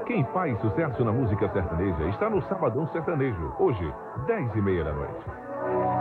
Quem faz sucesso na música sertaneja está no Sabadão Sertanejo, hoje, 10h30 da noite.